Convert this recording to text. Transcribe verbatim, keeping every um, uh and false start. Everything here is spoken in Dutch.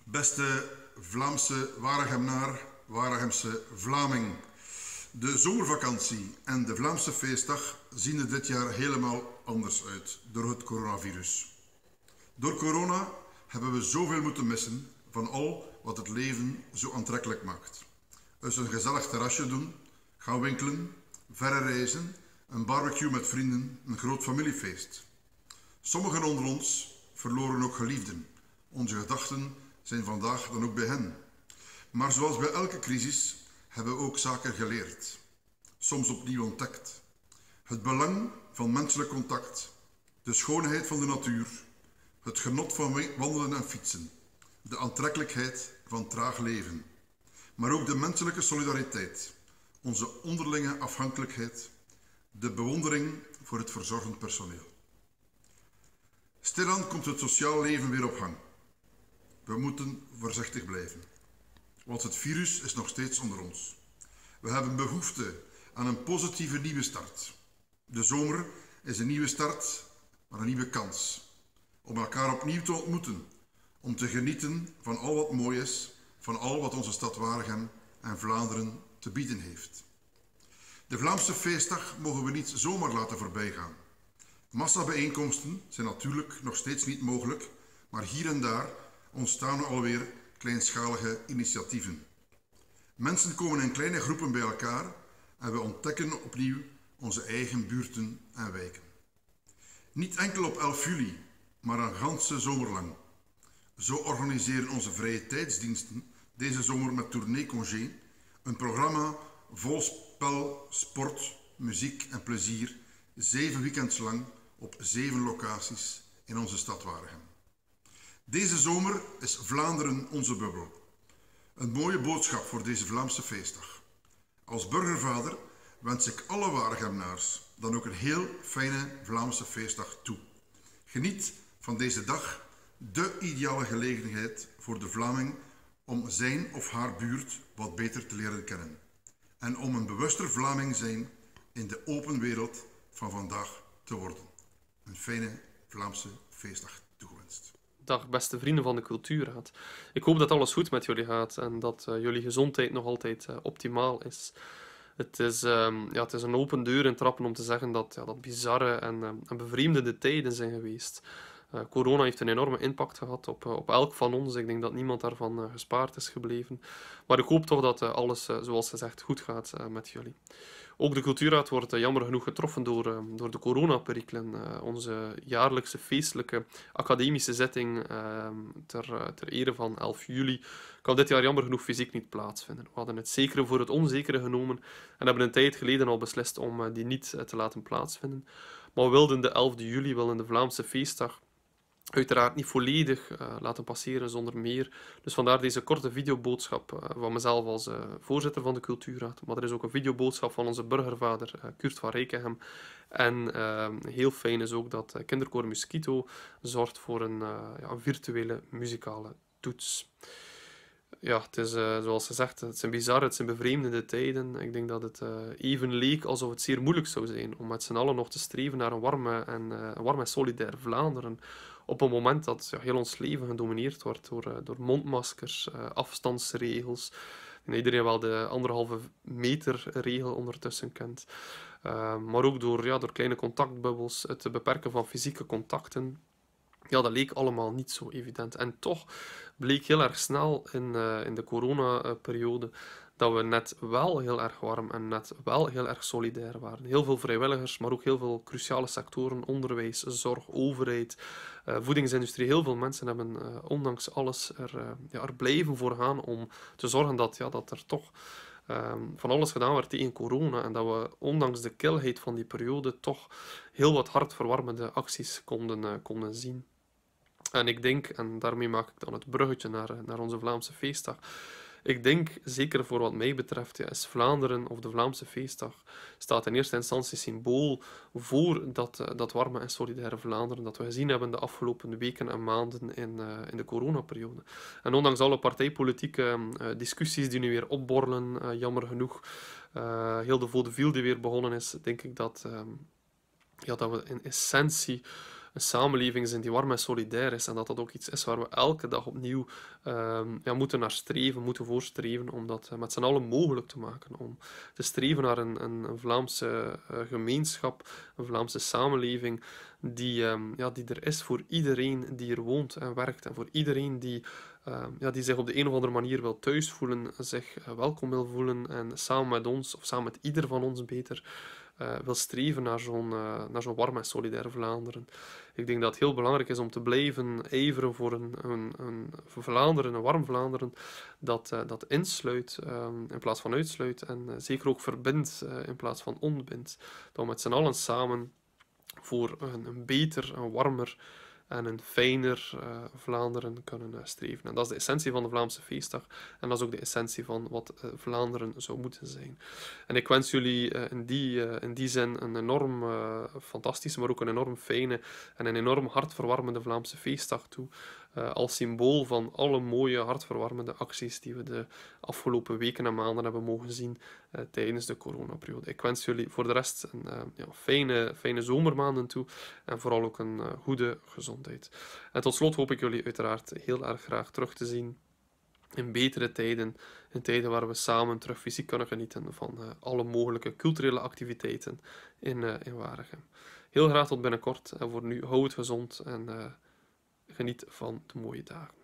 Beste Vlaamse Waregemnaar, Waregemse Vlaming. De zomervakantie en de Vlaamse feestdag zien er dit jaar helemaal anders uit door het coronavirus. Door corona hebben we zoveel moeten missen van al wat het leven zo aantrekkelijk maakt. Dus een gezellig terrasje doen, gaan winkelen, verre reizen, een barbecue met vrienden, een groot familiefeest. Sommigen onder ons verloren ook geliefden. Onze gedachten zijn vandaag dan ook bij hen. Maar zoals bij elke crisis hebben we ook zaken geleerd. Soms opnieuw ontdekt. Het belang van menselijk contact, de schoonheid van de natuur, het genot van wandelen en fietsen, de aantrekkelijkheid van traag leven, maar ook de menselijke solidariteit, onze onderlinge afhankelijkheid, de bewondering voor het verzorgend personeel. Stilaan komt het sociaal leven weer op gang. We moeten voorzichtig blijven, want het virus is nog steeds onder ons. We hebben behoefte aan een positieve nieuwe start. De zomer is een nieuwe start, maar een nieuwe kans. Om elkaar opnieuw te ontmoeten, om te genieten van al wat mooi is, van al wat onze stad Waregem en Vlaanderen te bieden heeft. De Vlaamse feestdag mogen we niet zomaar laten voorbijgaan. Massabijeenkomsten zijn natuurlijk nog steeds niet mogelijk, maar hier en daar ontstaan alweer kleinschalige initiatieven. Mensen komen in kleine groepen bij elkaar en we ontdekken opnieuw onze eigen buurten en wijken. Niet enkel op elf juli, maar een ganse zomer lang. Zo organiseren onze vrije tijdsdiensten deze zomer met Tournee Congé een programma vol spel, sport, muziek en plezier, zeven weekends lang op zeven locaties in onze stad Waregem. Deze zomer is Vlaanderen onze bubbel. Een mooie boodschap voor deze Vlaamse feestdag. Als burgervader wens ik alle Waregemnaars dan ook een heel fijne Vlaamse feestdag toe. Geniet van deze dag, de ideale gelegenheid voor de Vlaming om zijn of haar buurt wat beter te leren kennen. En om een bewuster Vlaming zijn in de open wereld van vandaag te worden. Een fijne Vlaamse feestdag toegewenst. Dag beste vrienden van de Cultuurraad. Ik hoop dat alles goed met jullie gaat en dat uh, jullie gezondheid nog altijd uh, optimaal is. Het is, um, ja, het is een open deur in trappen om te zeggen dat ja, dat bizarre en, um, en bevreemdende tijden zijn geweest. Uh, corona heeft een enorme impact gehad op, uh, op elk van ons. Ik denk dat niemand daarvan uh, gespaard is gebleven. Maar ik hoop toch dat uh, alles, uh, zoals gezegd, goed gaat uh, met jullie. Ook de Cultuurraad wordt uh, jammer genoeg getroffen door, uh, door de coronaperikelen. Uh, onze jaarlijkse feestelijke academische zitting uh, ter, uh, ter ere van elf juli kan dit jaar jammer genoeg fysiek niet plaatsvinden. We hadden het zekere voor het onzekere genomen en hebben een tijd geleden al beslist om uh, die niet uh, te laten plaatsvinden. Maar we wilden de elfde juli, wilden de Vlaamse feestdag uiteraard niet volledig uh, laten passeren zonder meer. Dus vandaar deze korte videoboodschap uh, van mezelf als uh, voorzitter van de Cultuurraad. Maar er is ook een videoboodschap van onze burgervader uh, Kurt van Rijkenhem. En uh, heel fijn is ook dat uh, Kinderkoor Mosquito zorgt voor een, uh, ja, een virtuele muzikale toets. Ja, het is uh, zoals gezegd, het zijn bizarre, het zijn bevreemdende tijden. Ik denk dat het uh, even leek alsof het zeer moeilijk zou zijn om met z'n allen nog te streven naar een warme en, uh, een warm en solidair Vlaanderen. Op een moment dat ja, heel ons leven gedomineerd wordt door, uh, door mondmaskers, uh, afstandsregels. En iedereen wel de anderhalve meter regel ondertussen kent. Uh, maar ook door, ja, door kleine contactbubbels, het beperken van fysieke contacten. Ja, dat leek allemaal niet zo evident. En toch bleek heel erg snel in, uh, in de coronaperiode dat we net wel heel erg warm en net wel heel erg solidair waren. Heel veel vrijwilligers, maar ook heel veel cruciale sectoren, onderwijs, zorg, overheid, uh, voedingsindustrie. Heel veel mensen hebben uh, ondanks alles er, uh, ja, er blijven voor gaan om te zorgen dat, ja, dat er toch um, van alles gedaan werd tegen corona en dat we ondanks de kilheid van die periode toch heel wat hartverwarmende acties konden, uh, konden zien. En ik denk, en daarmee maak ik dan het bruggetje naar, naar onze Vlaamse feestdag. Ik denk, zeker voor wat mij betreft, ja, is Vlaanderen, of de Vlaamse feestdag, staat in eerste instantie symbool voor dat, dat warme en solidaire Vlaanderen dat we gezien hebben de afgelopen weken en maanden in, uh, in de coronaperiode. En ondanks alle partijpolitieke uh, discussies die nu weer opborrelen, uh, jammer genoeg, uh, heel de vaudeville die weer begonnen is, denk ik dat, uh, ja, dat we in essentie een samenleving zijn die warm en solidair is en dat dat ook iets is waar we elke dag opnieuw ehm, ja, moeten naar streven, moeten voorstreven om dat eh, met z'n allen mogelijk te maken. Om te streven naar een, een, een Vlaamse eh, gemeenschap, een Vlaamse samenleving die, ehm, ja, die er is voor iedereen die er woont en werkt en voor iedereen die, ehm, ja, die zich op de een of andere manier wil thuis voelen, zich eh, welkom wil voelen en samen met ons, of samen met ieder van ons beter, eh, wil streven naar zo'n eh, naar zo'n warm en solidair Vlaanderen. Ik denk dat het heel belangrijk is om te blijven ijveren voor een, een, een Vlaanderen, een warm Vlaanderen, dat, eh, dat insluit ehm, in plaats van uitsluit en eh, zeker ook verbindt eh, in plaats van ontbindt. Dat we met z'n allen samen voor een, een beter, een warmer en een fijner uh, Vlaanderen kunnen uh, streven. En dat is de essentie van de Vlaamse feestdag. En dat is ook de essentie van wat uh, Vlaanderen zou moeten zijn. En ik wens jullie uh, in, die, uh, in die zin een enorm uh, fantastische, maar ook een enorm fijne en een enorm hartverwarmende Vlaamse feestdag toe. Uh, als symbool van alle mooie, hartverwarmende acties die we de afgelopen weken en maanden hebben mogen zien uh, tijdens de coronaperiode. Ik wens jullie voor de rest een uh, ja, fijne, fijne zomermaanden toe en vooral ook een uh, goede gezondheid. En tot slot hoop ik jullie uiteraard heel erg graag terug te zien in betere tijden, in tijden waar we samen terug fysiek kunnen genieten van uh, alle mogelijke culturele activiteiten in, uh, in Waregem. Heel graag tot binnenkort en voor nu hou het gezond en uh, geniet van de mooie dagen.